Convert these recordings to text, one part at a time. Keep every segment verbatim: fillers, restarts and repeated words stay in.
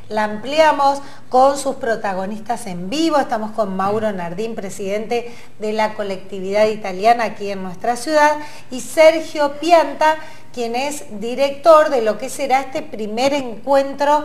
la ampliamos con sus protagonistas en vivo. Estamos con Mauro Nardín, presidente de la colectividad italiana aquí en nuestra ciudad, y Sergio Pianta, quien es director de lo que será este primer encuentro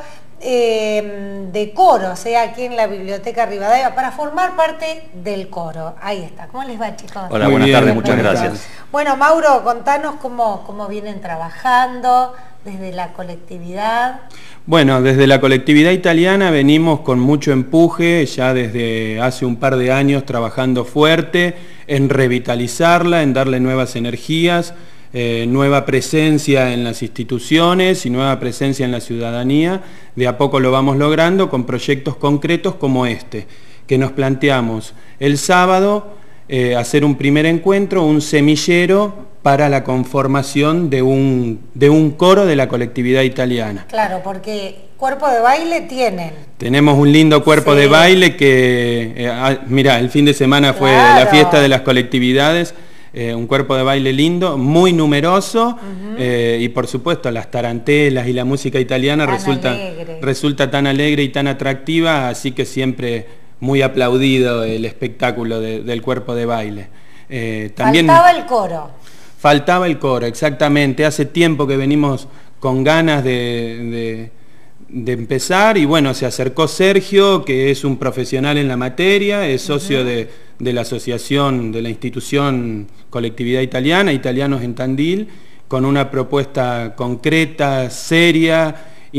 eh, de coro, o sea, aquí en la Biblioteca Rivadavia, para formar parte del coro. Ahí está. ¿Cómo les va, chicos? Hola, buenas tardes, muchas gracias. Bueno, Mauro, contanos cómo, cómo vienen trabajando desde la colectividad. Bueno, desde la colectividad italiana venimos con mucho empuje, ya desde hace un par de años trabajando fuerte en revitalizarla, en darle nuevas energías, eh, nueva presencia en las instituciones y nueva presencia en la ciudadanía. De a poco lo vamos logrando con proyectos concretos como este, que nos planteamos el sábado eh, hacer un primer encuentro, un semillero para la conformación de un, de un coro de la colectividad italiana. Claro, porque cuerpo de baile tienen. Tenemos un lindo cuerpo sí. de baile que, eh, ah, mirá, el fin de semana fue claro. la fiesta de las colectividades, eh, un cuerpo de baile lindo, muy numeroso, uh-huh. eh, y por supuesto las tarantelas y la música italiana resulta, resulta tan alegre y tan atractiva, así que siempre muy aplaudido el espectáculo de, del cuerpo de baile. Eh, también faltaba el coro. Faltaba el coro, exactamente. Hace tiempo que venimos con ganas de, de, de empezar y bueno, se acercó Sergio, que es un profesional en la materia, es socio uh-huh. de, de la asociación, de la institución Colectividad Italiana, Italianos en Tandil, con una propuesta concreta, seria,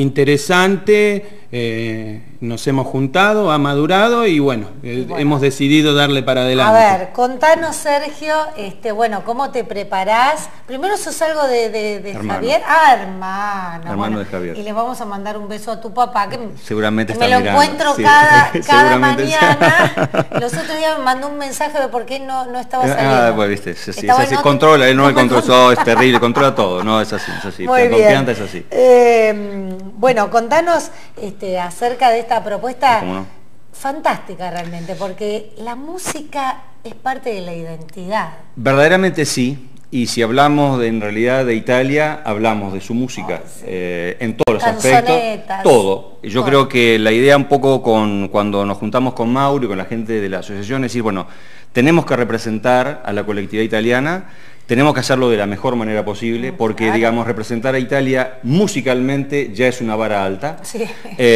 interesante. Eh, nos hemos juntado, ha madurado y bueno, eh, bueno, hemos decidido darle para adelante. A ver, contanos, Sergio, este, bueno, ¿cómo te preparás? Primero sos algo de, de, de Javier. Ah, hermano. Hermano bueno, de Javier. Y le vamos a mandar un beso a tu papá, que seguramente que está me lo mirando. encuentro Sí. cada, cada mañana. Los otros días me mandó un mensaje de por qué no, no estaba saliendo. Ah, pues viste, sí, sí, es así, controla, él no, no me controla, controla. Oh, es terrible, controla todo, no, es así, es así. Muy con bien. Pianta es así. Eh, bueno, contanos este, acerca de esta propuesta no? fantástica realmente, porque la música es parte de la identidad. Verdaderamente sí, y si hablamos de, en realidad de Italia, hablamos de su música, oh, sí. eh, en todos los aspectos, todo. Yo todo. Creo que la idea un poco con cuando nos juntamos con Mauro y con la gente de la asociación es decir, bueno, tenemos que representar a la colectividad italiana, tenemos que hacerlo de la mejor manera posible, porque, claro. digamos, representar a Italia musicalmente ya es una vara alta. Sí.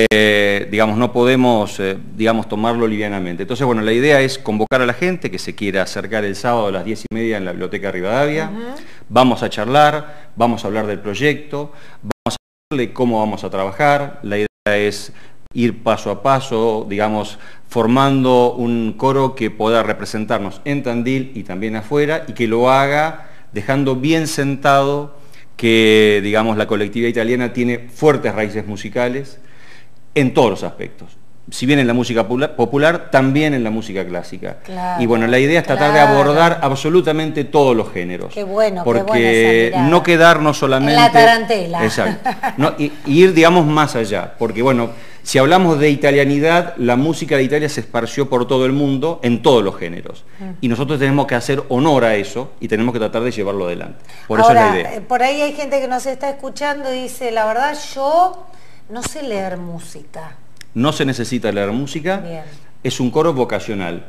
Eh, digamos, no podemos, eh, digamos, tomarlo livianamente. Entonces, bueno, la idea es convocar a la gente que se quiera acercar el sábado a las diez y media en la Biblioteca Rivadavia. Uh-huh. Vamos a charlar, vamos a hablar del proyecto, vamos a hablarle cómo vamos a trabajar. La idea es ir paso a paso, digamos, formando un coro que pueda representarnos en Tandil y también afuera, y que lo haga dejando bien sentado que, digamos, la colectividad italiana tiene fuertes raíces musicales en todos los aspectos. Si bien en la música popular, también en la música clásica. Claro, y bueno, la idea es tratar claro. de abordar absolutamente todos los géneros. Qué bueno, porque qué buena no quedarnos solamente... En la tarantela. Exacto. No, y, y ir, digamos, más allá. Porque, bueno, si hablamos de italianidad, la música de Italia se esparció por todo el mundo, en todos los géneros. Mm. Y nosotros tenemos que hacer honor a eso y tenemos que tratar de llevarlo adelante. Por Ahora, eso es la idea. Por ahí hay gente que nos está escuchando y dice, la verdad, yo no sé leer música. No se necesita leer música, Bien. Es un coro vocacional.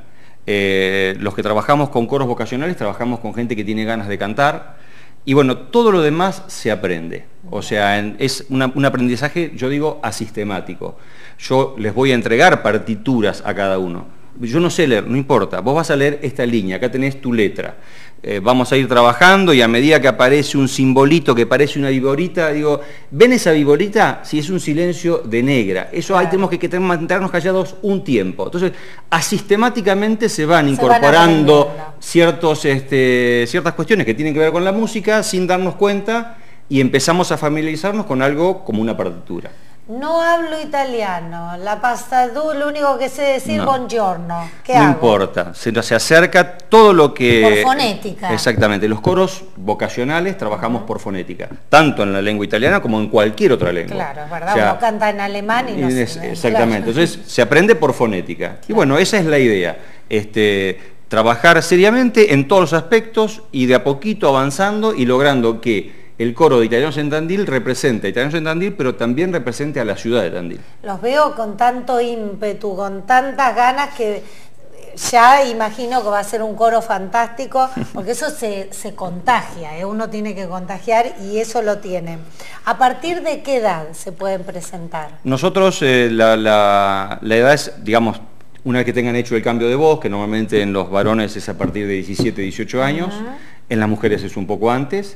Eh, los que trabajamos con coros vocacionales trabajamos con gente que tiene ganas de cantar y bueno, todo lo demás se aprende. O sea, en, es una, un aprendizaje, yo digo, asistemático. Yo les voy a entregar partituras a cada uno. Yo no sé leer, no importa, vos vas a leer esta línea, acá tenés tu letra. Eh, vamos a ir trabajando y a medida que aparece un simbolito que parece una viborita, digo, ¿ven esa viborita? Si es un silencio de negra. Eso claro. ahí tenemos que, que mantenernos callados un tiempo. Entonces, asistemáticamente se van se incorporando van ciertos, este, ciertas cuestiones que tienen que ver con la música sin darnos cuenta y empezamos a familiarizarnos con algo como una partitura. No hablo italiano, la pasta dura, lo único que sé decir no. buongiorno. ¿Qué no hago? importa, se, se acerca todo lo que... Por fonética. Exactamente, los coros vocacionales trabajamos uh-huh. por fonética, tanto en la lengua italiana como en cualquier otra lengua. Claro, es verdad, o sea, uno canta en alemán y no es, sé. Exactamente, Claro. entonces se aprende por fonética. Claro. Y bueno, esa es la idea, este, trabajar seriamente en todos los aspectos y de a poquito avanzando y logrando que el coro de Italianos en Tandil representa a Italianos en Tandil, pero también representa a la ciudad de Tandil. Los veo con tanto ímpetu, con tantas ganas que ya imagino que va a ser un coro fantástico, porque eso se, se contagia, ¿eh? Uno tiene que contagiar y eso lo tienen. ¿A partir de qué edad se pueden presentar? Nosotros, eh, la, la, la edad es, digamos, una vez que tengan hecho el cambio de voz, que normalmente en los varones es a partir de diecisiete, dieciocho años, uh-huh. En las mujeres es un poco antes,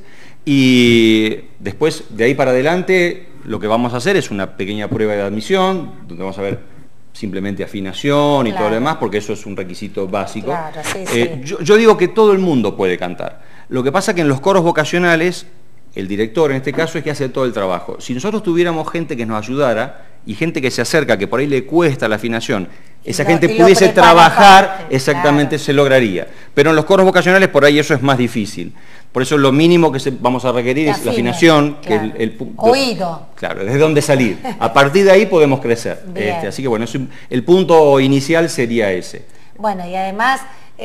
y después de ahí para adelante lo que vamos a hacer es una pequeña prueba de admisión, donde vamos a ver simplemente afinación y claro. Todo lo demás, porque eso es un requisito básico. Claro, sí, eh, sí. Yo, yo digo que todo el mundo puede cantar. Lo que pasa que en los coros vocacionales, el director en este caso es que hace todo el trabajo. Si nosotros tuviéramos gente que nos ayudara y gente que se acerca, que por ahí le cuesta la afinación, esa y gente lo, pudiese trabajar, parte, exactamente claro. Se lograría. Pero en los coros vocacionales por ahí eso es más difícil. Por eso lo mínimo que se, vamos a requerir es la afinación. Claro. Que el, el, el, Oído. Claro, desde dónde salir. A partir de ahí podemos crecer. Este, así que bueno, es un, el punto inicial sería ese. Bueno, y además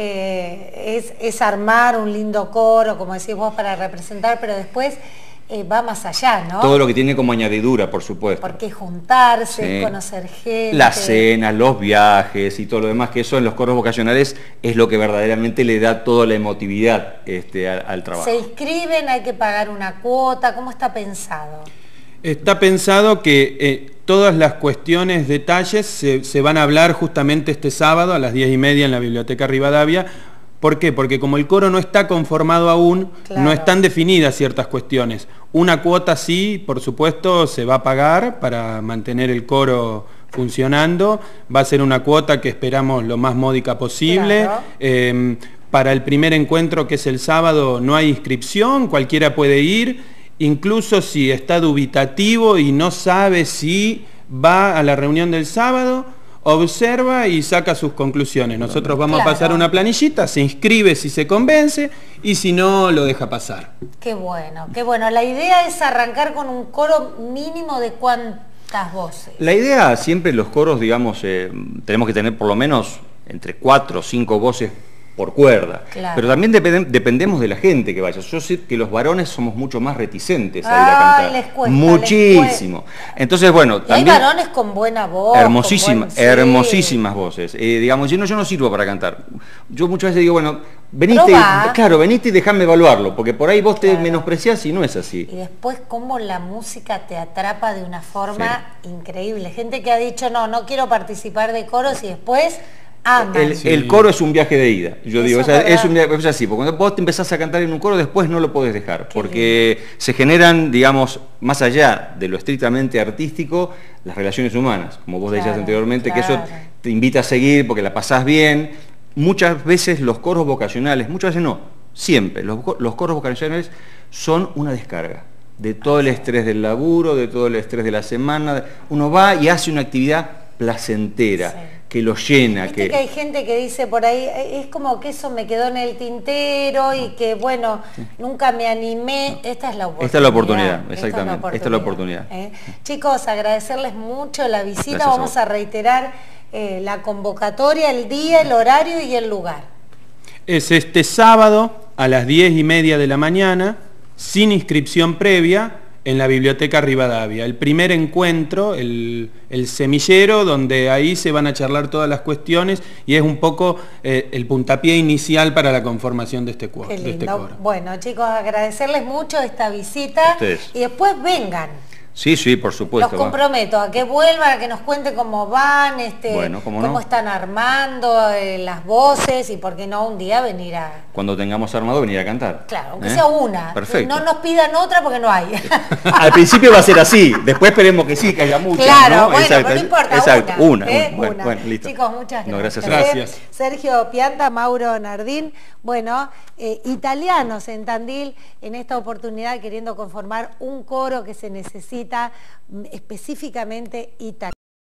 eh, es, es armar un lindo coro, como decís vos, para representar, pero después eh, va más allá, ¿no? Todo lo que tiene como añadidura, por supuesto. Porque juntarse, sí. Conocer gente. Las cenas, los viajes y todo lo demás, que eso en los coros vocacionales es lo que verdaderamente le da toda la emotividad este, al, al trabajo. ¿Se inscriben? ¿Hay que pagar una cuota? ¿Cómo está pensado? Está pensado que eh, todas las cuestiones, detalles, se, se van a hablar justamente este sábado a las diez y media en la Biblioteca Rivadavia. ¿Por qué? Porque como el coro no está conformado aún, claro. No están definidas ciertas cuestiones. Una cuota sí, por supuesto, se va a pagar para mantener el coro funcionando. Va a ser una cuota que esperamos lo más módica posible. Claro. Eh, para el primer encuentro, que es el sábado, no hay inscripción, cualquiera puede ir. Incluso si está dubitativo y no sabe si va a la reunión del sábado, observa y saca sus conclusiones. Nosotros vamos claro. a pasar una planillita, se inscribe si se convence y si no, lo deja pasar. Qué bueno, qué bueno. La idea es arrancar con un coro mínimo de cuántas voces. La idea siempre los coros, digamos, eh, tenemos que tener por lo menos entre cuatro o cinco voces por cuerda, claro. Pero también depend dependemos de la gente que vaya. Yo sé que los varones somos mucho más reticentes a ir a cantar. Ay, les cuesta, muchísimo. Les cuesta. Entonces, bueno, y también hay varones con buena voz. Hermosísimas, buen... hermosísimas sí. voces. Eh, digamos, yo no, yo no sirvo para cantar. Yo muchas veces digo, bueno, venite, Probá. claro, venite y dejame evaluarlo, porque por ahí vos te claro. menospreciás y no es así. Y después cómo la música te atrapa de una forma sí. increíble. Gente que ha dicho, no, no quiero participar de coros y después... El, sí. el coro es un viaje de ida, yo Eso digo, o es, sea, es, un, es así, porque cuando vos te empezás a cantar en un coro después no lo podés dejar, Qué porque lindo. Se generan, digamos, más allá de lo estrictamente artístico, las relaciones humanas, como vos claro, decías anteriormente, claro. Que eso te invita a seguir porque la pasás bien. Muchas veces los coros vocacionales, muchas veces no, siempre, los, los coros vocacionales son una descarga de todo el estrés del laburo, de todo el estrés de la semana. Uno va y hace una actividad placentera. Sí. Que lo llena. Viste que... que hay gente que dice por ahí, es como que eso me quedó en el tintero y que bueno, sí. nunca me animé. Esta es la oportunidad. Esta es la oportunidad, exactamente. Esta es la oportunidad. ¿Eh? Chicos, agradecerles mucho la visita. Gracias Vamos a, a reiterar eh, la convocatoria, el día, el horario y el lugar. Es este sábado a las diez y media de la mañana, sin inscripción previa, en la Biblioteca Rivadavia. El primer encuentro, el, el semillero, donde ahí se van a charlar todas las cuestiones y es un poco eh, el puntapié inicial para la conformación de este, Qué de este coro. Bueno, chicos, agradecerles mucho esta visita. Ustedes. Y después vengan. Sí, sí, por supuesto. Los comprometo a que vuelvan, a que nos cuenten cómo van, este, bueno, ¿cómo, cómo no? están armando eh, las voces y por qué no un día venir a... Cuando tengamos armado, venir a cantar. Claro, aunque ¿Eh? sea una. Perfecto. No nos pidan otra porque no hay. Al principio va a ser así, después esperemos que sí, que haya muchas. Claro, ¿no? bueno, Exacto, pero no importa, exacto, una. una, ¿eh? una. Bueno, una. bueno, listo. Chicos, muchas gracias. No, gracias. Gracias. Sergio Pianta, Mauro Nardín, bueno, eh, italianos en Tandil, en esta oportunidad queriendo conformar un coro que se necesita específicamente italiano.